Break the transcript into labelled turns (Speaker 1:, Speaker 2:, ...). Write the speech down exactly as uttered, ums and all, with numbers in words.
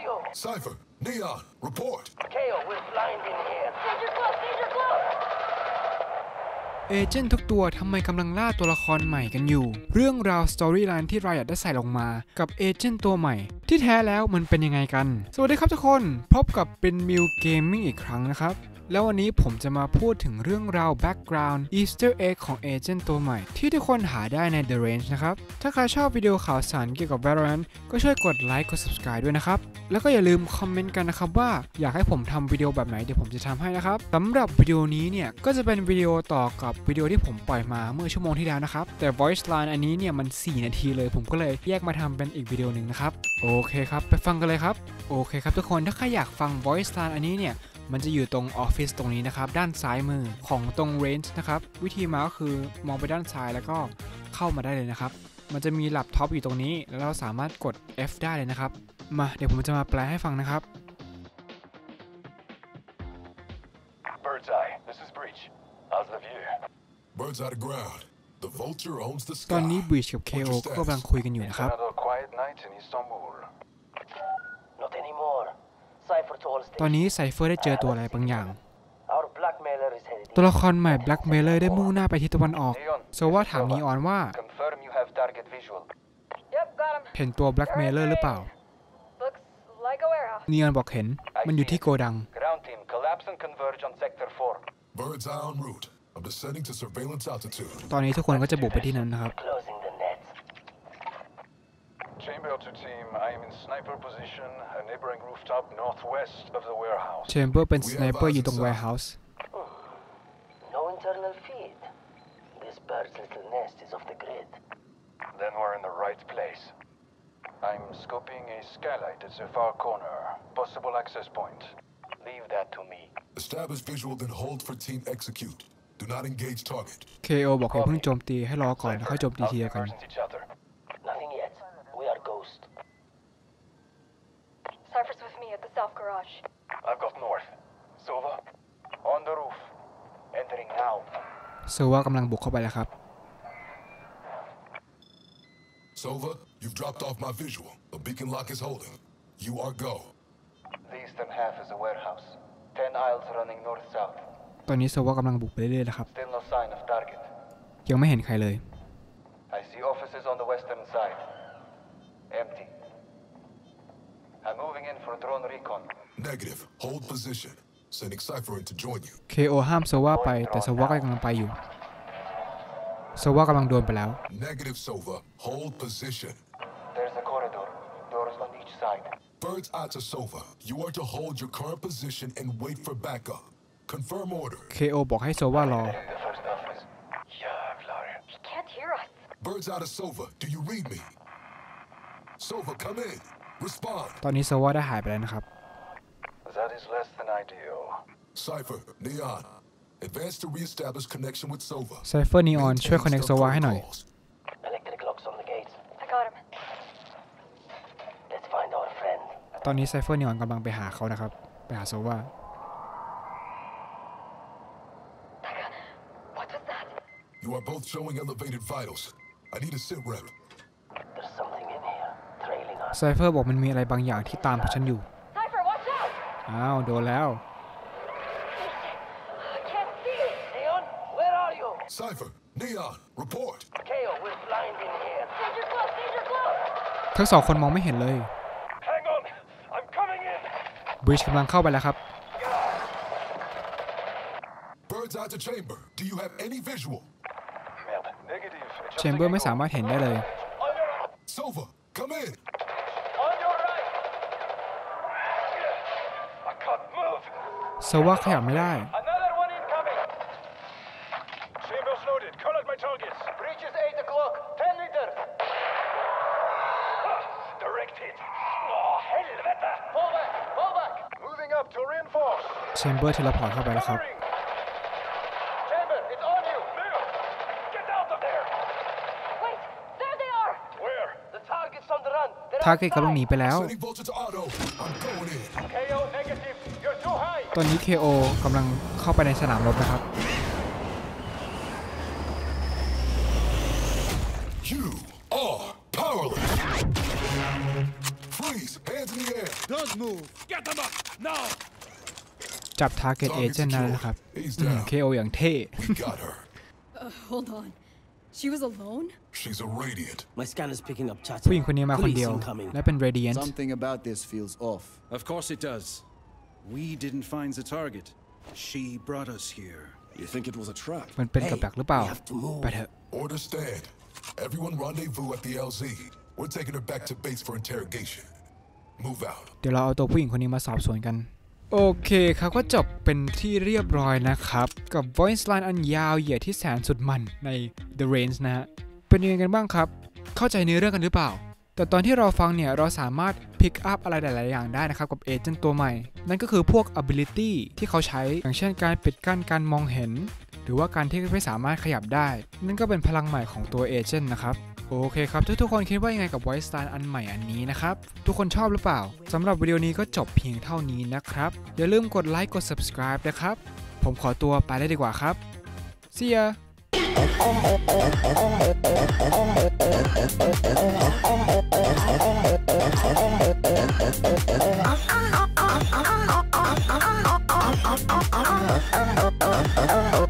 Speaker 1: you?
Speaker 2: Cypher, Neon, report.
Speaker 1: K O, we're blind in here. Danger close, danger close.
Speaker 3: เอเจนต์ทุกตัวทำไมกำลังล่าตัวละครใหม่กันอยู่เรื่องราวสตอรี่ไลน์ที่เราอยากได้ใส่ลงมากับเอเจนต์ตัวใหม่ที่แท้แล้วมันเป็นยังไงกันสวัสดีครับทุกคนพบกับเป็นมิวเกมมิ่งอีกครั้งนะครับแล้ววันนี้ผมจะมาพูดถึงเรื่องราวแบ็กกราวด์ Easter Egg ของเอเจนต์ตัวใหม่ที่ทุกคนหาได้ใน The Range นะครับถ้าใครชอบวิดีโอข่าวสารเกี่ยวกับ Valorant ก็ช่วยกดไลค์กด Subscribe ด้วยนะครับแล้วก็อย่าลืมคอมเมนต์กันนะครับว่าอยากให้ผมทำวิดีโอแบบไหนเดี๋ยวผมจะทำให้นะครับสำหรับวิดีโอนี้เนี่ยก็จะเป็นวิดีโอต่อกับวิดีโอที่ผมปล่อยมาเมื่อชั่วโมงที่แล้วนะครับแต่ Voice Line อันนี้เนี่ยมันสี่นาทีเลยผมก็เลยแยกมาทำเป็นอีกวิดีโอหนึ่งนะครับโอเคครับไปฟังกันเลยครับโอเคครับทุกคนถ้าใครอยากฟัง Voice Line อันนี้เนี่ยมันจะอยู่ตรงออฟฟิศตรงนี้นะครับด้านซ้ายมือของตรง range นะครับวิธีมาก็คือมองไปด้านซ้ายแล้วก็เข้ามาได้เลยนะครับมันจะมีแล็ปท็อปอยู่ตรงนี้แล้วเราสามารถกด F ได้เลยนะครับมาเดี๋ยวผมจะมาแปลให้ฟังนะครับ
Speaker 4: Bird's eye. This is Breach. How's the view?
Speaker 2: Bird's eye to ground. The vulture owns the sky.
Speaker 3: ตอนนี้ Breach กับ เค โอ ก็กำลังคุยกันอยู่นะครับ
Speaker 4: Another quiet night in Istanbul.
Speaker 1: Not anymore.
Speaker 3: ตอนนี้ไซเฟอร์ได้เจอตัวอะไรบางอย่าง
Speaker 1: Our blackmailer is headed.
Speaker 3: ตัวละครใหม่ Blackmailer ได้มุ่งหน้าไปทิศตะวันออกโซว่าถามนีออนว่า
Speaker 4: Confirm you have target visual.
Speaker 5: Yep, got him.
Speaker 3: เห็นตัว Blackmailer หรือเปล่า
Speaker 5: Looks like a warehouse.
Speaker 3: นีออนบอกเห็นมันอยู่ที่โกดัง
Speaker 4: Ground team, collapse and converge on sector four.
Speaker 2: Bird's eye en route. I'm descending to surveillance altitude.
Speaker 3: ตอนนี้ทุกคนก็จะบุกไปที่นั้นนะครับ
Speaker 1: Closing the net.
Speaker 4: Chamber to team, I am in sniper position, a neighboring rooftop northwest of the warehouse.
Speaker 3: Chamber เป็นสไนเปอร์อยู่ตรง warehouse
Speaker 1: No internal feed. This bird's little nest is off the grid.
Speaker 4: Then we're in the right place. I'm scoping a skylight at the far corner. Possible access point. Leave that to me.
Speaker 2: Establish visual, then hold for team execute. Do not engage target.
Speaker 3: เค โอ บอกให้เพิ่งโจมตีให้รอก่อนแล้วค่อยโจมตีทีเดียวกัน
Speaker 4: Each other.
Speaker 1: Nothing yet. We are ghost.
Speaker 5: Cypher's with me at the south garage.
Speaker 4: I've got north. Sova. On the roof. Entering now.
Speaker 3: โซว่ากำลังบุกเข้าไปแล้วครับ
Speaker 2: Sova, you've dropped off my visual. The beacon lock is holding. You are go.
Speaker 4: The eastern half is a warehouse. Ten aisles running north-south.
Speaker 3: ตอนนี้โซว่ากำลังบุกไปเรื่อยๆนะครับ
Speaker 4: Still no sign of target.
Speaker 3: ยังไม่เห็นใครเลย
Speaker 4: I see offices on the western side. Empty. I'm moving in for drone recon.
Speaker 2: Negative. Hold position. Sending Cypher in to join you.
Speaker 3: เค โอ ห้ามโซว่าไปแต่โซว่าก็กำลังไปอยู่โซว่ากำลังโดนไปแล้ว
Speaker 2: Negative, Sova. Hold position.
Speaker 4: There's a corridor. Doors on each side.
Speaker 2: Bird's eye to Sova. You are to hold your current position and wait for backup. Confirm order.
Speaker 3: เค โอ บอกให้โซว่ารอ
Speaker 4: In the first office. Jävlar.
Speaker 5: He can't hear us.
Speaker 2: Bird's eye to Sova. Do you read me? Sova, come in. Respond.
Speaker 3: ตอนนี้โซว่าได้หายไปแล้วนะครับ
Speaker 4: That is less than ideal.
Speaker 2: Cypher, Neon. Advance to reestablish connection with Sova.
Speaker 3: ไซเฟอร์นีออนช่วยคอนเนคโซว่าให้หน่อย
Speaker 1: Electric locks on the gates.
Speaker 5: I got him.
Speaker 1: Let's find our friend.
Speaker 3: ตอนนี้ไซเฟอร์นีออนกำลังไปหาเขานะครับไปหาโซว่า
Speaker 5: What was that?
Speaker 2: You are both showing elevated vitals. I need a sit rep.
Speaker 1: There's something in here, trailing us.
Speaker 3: ไซเฟอร์บอกมันมีอะไรบางอย่างที่ตามพวกฉันอยู่
Speaker 5: Cypher, watch out!
Speaker 3: อ้าวโดนแล้ว
Speaker 5: I can't see.
Speaker 1: Neon, where are you?
Speaker 2: Cypher, Neon, report.
Speaker 1: K O, we're blind in here.
Speaker 5: Danger close, danger close.
Speaker 3: ทั้งสองคนมองไม่เห็นเลย
Speaker 4: Hang on. I'm coming in.
Speaker 3: บริดจ์กำลังเข้าไปแล้วครับ
Speaker 2: Bird's eye to chamber. Do you have any visual?
Speaker 4: Merde. Negative.
Speaker 3: แชมเบอร์ไม่สามารถเห็นได้เลย
Speaker 4: On your,
Speaker 2: Sova, come in.
Speaker 4: on your right. I can't move.
Speaker 3: โซว่าขยับไม่ได้
Speaker 4: Another one incoming. Chambers loaded. Call out my targets. Breach is eight o'clock. Ten meters. Direct hit. Oh, helvete. Fall back. Fall back. Moving up to reinforce.
Speaker 3: แชมเบอร์เทเลพอร์ตเข้าไปแล้วครับ
Speaker 4: Covering. Chamber, it's on you. Leo, get out of there.
Speaker 5: Wait, there they are.
Speaker 4: Where?
Speaker 1: The target's on the run. They're
Speaker 3: ทาร์เก็ตกำลังหนีไปแล้ว
Speaker 2: Sending vulture to auto. I'm going in.
Speaker 4: K O negative. You're too high.
Speaker 3: ตอนนี้ เค โอ กำลังเข้าไปในสนามรบนะครับ
Speaker 2: You are powerless. Freeze. Hands in the air.
Speaker 6: Don't move. Get them up now.
Speaker 3: จับ target agent นั่นนะครับ เค โอ อย่างเท่
Speaker 2: We got her.
Speaker 5: Uh, hold on. She was alone?
Speaker 2: She's a Radiant.
Speaker 1: My scanner's picking up chatter.
Speaker 3: ผู้หญิงคนนี้มาคนเดียว
Speaker 1: Police incoming.
Speaker 3: และเป็น radiant
Speaker 6: Something about this feels off. Of course it does. We didn't find the target. She brought us here.
Speaker 7: You think it was a trap?
Speaker 3: มันเป็นกับดักหรือเปล่า
Speaker 1: We have to move.
Speaker 3: ไปเถอะ
Speaker 2: Order stand. Everyone rendezvous at the แอล ซี We're taking her back to base for interrogation. Move out.
Speaker 3: เดี๋ยวเราเอาตัวผู้หญิงคนนี้มาสอบสวนกันโอเคครับก็จบเป็นที่เรียบร้อยนะครับกับ voice line อันยาวเหยียดที่แสนสุดมันใน The Range นะฮะเป็นยังไงกันบ้างครับเข้าใจเนื้อเรื่องกันหรือเปล่าแต่ตอนที่เราฟังเนี่ยเราสามารถ pick up อะไรหลายๆอย่างได้นะครับกับเอเจนต์ตัวใหม่นั่นก็คือพวก ability ที่เขาใช้อย่างเช่นการปิดกั้นการมองเห็นหรือว่าการที่ไม่สามารถขยับได้นั่นก็เป็นพลังใหม่ของตัวเอเจนต์นะครับโอเคครับทุกๆคนคิดว่ายังไงกับ voice line อันใหม่อันนี้นะครับทุกคนชอบหรือเปล่าสำหรับวิดีโอนี้ก็จบเพียงเท่านี้นะครับอย่าลืมกดไลค์กด subscribe นะครับผมขอตัวไปได้ดีกว่าครับ see ya